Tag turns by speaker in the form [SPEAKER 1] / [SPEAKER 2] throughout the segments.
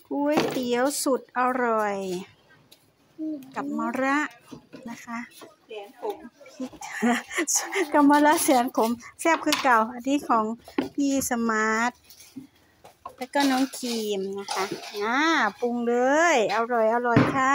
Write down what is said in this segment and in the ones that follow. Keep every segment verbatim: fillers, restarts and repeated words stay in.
[SPEAKER 1] ก๋วยเตี๋ยวสุดอร่อยกับมะระนะคะแสนขมกับมะระแสนขมแซ่บคือเก่าอันนี้ของพี่สมาร์ทแล้วก็น้องครีมนะคะอ่าปรุงเลยอร่อยอร่อยค่ะ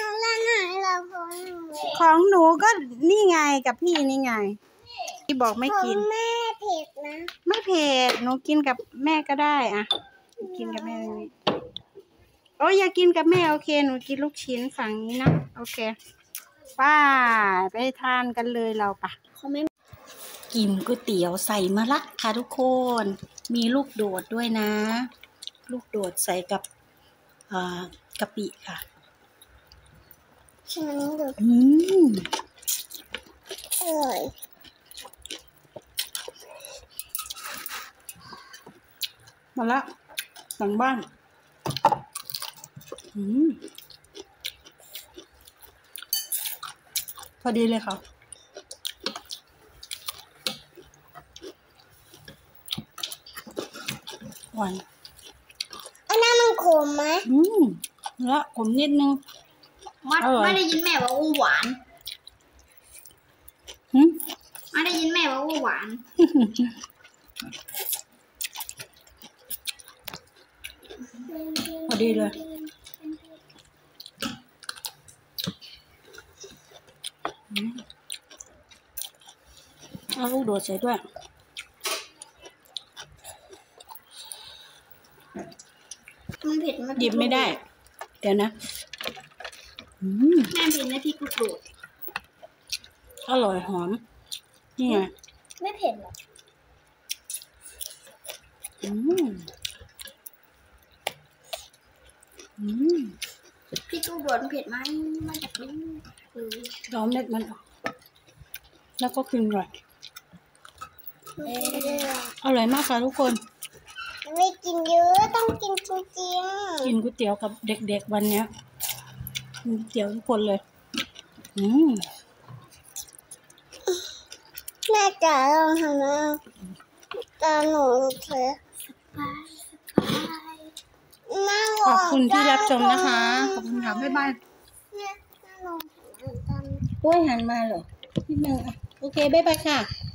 [SPEAKER 1] ของหนูก็นี่ไงกับพี่นี่ไงพี่บอกไม่กิน
[SPEAKER 2] แม่เผ็ดนะ
[SPEAKER 1] ไม่เผ็ดหนูกินกับแม่ก็ได้อ่ะกินกับแม่โอ้ยอยากกินกับแม่โอเคหนูกินลูกชิ้นฝั่งนี้นะโอเคป้าไปทานกันเลยเราปะเขาไม่กินก๋วยเตี๋ยวใส่มะระค่ะทุกคนมีลูกโดดด้วยนะลูกโดดใส่กับอ่ากะปิค่ะ
[SPEAKER 2] ชิมนี้ดู
[SPEAKER 1] อืม
[SPEAKER 2] อร่อย
[SPEAKER 1] มะระหลังบ้านอืมพอดีเลยค่ะหวาน
[SPEAKER 2] อันนั้นมันขมไหม
[SPEAKER 1] อืมละขมนิดนึง
[SPEAKER 3] มัดไม่ได้ยินแม่ว่าอู้หวาน
[SPEAKER 1] หืม
[SPEAKER 3] ไม่ได้ยินแม่ว่าอู้หวาน
[SPEAKER 1] พอดีเลยเอาลูกโดดใส่ด้วย
[SPEAKER 3] มันเผ็ดมัน
[SPEAKER 1] หยิบไม่ได้เดี๋ยวนะ
[SPEAKER 3] แม่เป็นนะพี่กุดโดด
[SPEAKER 1] อร่อยหอมนี่ไง
[SPEAKER 2] ไม่เผ็ดหรอ
[SPEAKER 1] อืมอืม
[SPEAKER 3] พี่กุดโดดเผ็ดไหมมันจะเป็น
[SPEAKER 1] เราเม็ดมันออกแล้วก็กินอร่อยอร่อยมากค่ะทุกคน
[SPEAKER 2] ไม่กินเยอะต้องกินจริง
[SPEAKER 1] ๆกินก๋วยเตี๋ยวกับเด็กๆวันเนี้ยก๋วยเตี๋ยวทุกคนเลยอืม
[SPEAKER 2] แม่จ๋าลองทำนะตาหนูเถอะ
[SPEAKER 1] ขอบคุณที่รับชมนะคะขอบคุณค่ะบ๊ายบายโอ้ยหันมาเหรอนิดนึงอ่ะโอเคบ๊ายบายค่ะ